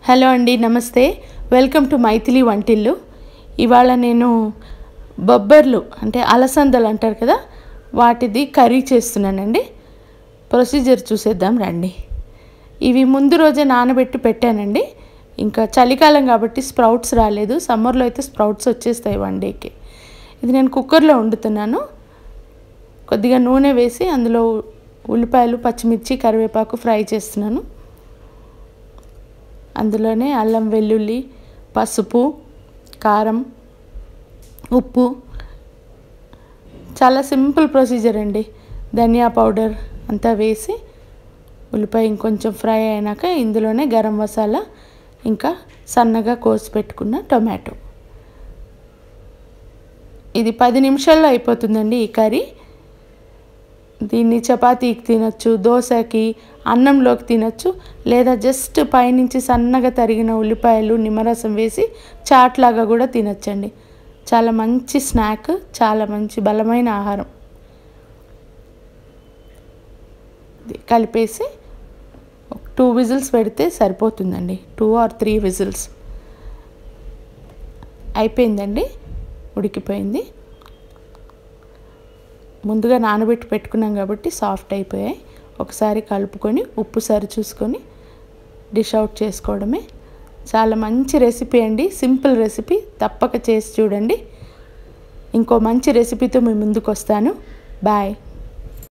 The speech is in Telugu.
హలో అండి, నమస్తే. వెల్కమ్ టు మైథిలి వంటిల్లు. ఇవాళ నేను బొబ్బర్లు అంటే అలసందలు అంటారు కదా, వాటిది కర్రీ చేస్తున్నానండి. ప్రొసీజర్ చూసేద్దాం రండి. ఇవి ముందు రోజే నానబెట్టి పెట్టానండి. ఇంకా చలికాలం కాబట్టి స్ప్రౌట్స్ రాలేదు. సమ్మర్లో అయితే స్ప్రౌట్స్ వచ్చేస్తాయి 1 డేకి. ఇది నేను కుక్కర్లో వండుతున్నాను. కొద్దిగా నూనె వేసి అందులో ఉల్లిపాయలు, పచ్చిమిర్చి, కరివేపాకు ఫ్రై చేస్తున్నాను. అందులోనే అల్లం, వెల్లుల్లి, పసుపు, కారం, ఉప్పు, చాలా సింపుల్ ప్రొసీజర్ అండి. ధనియా పౌడర్ అంతా వేసి ఉల్లిపాయ ఇంకొంచెం ఫ్రై అయినాక ఇందులోనే గరం మసాలా, ఇంకా సన్నగా కోసి పెట్టుకున్న టొమాటో. ఇది 10 నిమిషాల్లో అయిపోతుందండి ఈ కర్రీ. దీన్ని చపాతీకి తినచ్చు, దోశకి, అన్నంలోకి తినచ్చు, లేదా జస్ట్ పైనుంచి సన్నగా తరిగిన ఉల్లిపాయలు, నిమ్మరసం వేసి చాట్లాగా కూడా తినచ్చండి. చాలా మంచి స్నాక్, చాలా మంచి బలమైన ఆహారం. కలిపేసి 2 విజిల్స్ పెడితే సరిపోతుందండి. 2 or 3 విజిల్స్ అయిపోయిందండి, ఉడికిపోయింది. ముందుగా నానబెట్టి పెట్టుకున్నాం కాబట్టి సాఫ్ట్ అయిపోయాయి. ఒకసారి కలుపుకొని ఉప్పు సరి చూసుకొని డిష్ అవుట్ చేసుకోవడమే. చాలా మంచి రెసిపీ అండి, సింపుల్ రెసిపీ. తప్పక చేసి చూడండి. ఇంకో మంచి రెసిపీతో మీ ముందుకు వస్తాను. బాయ్.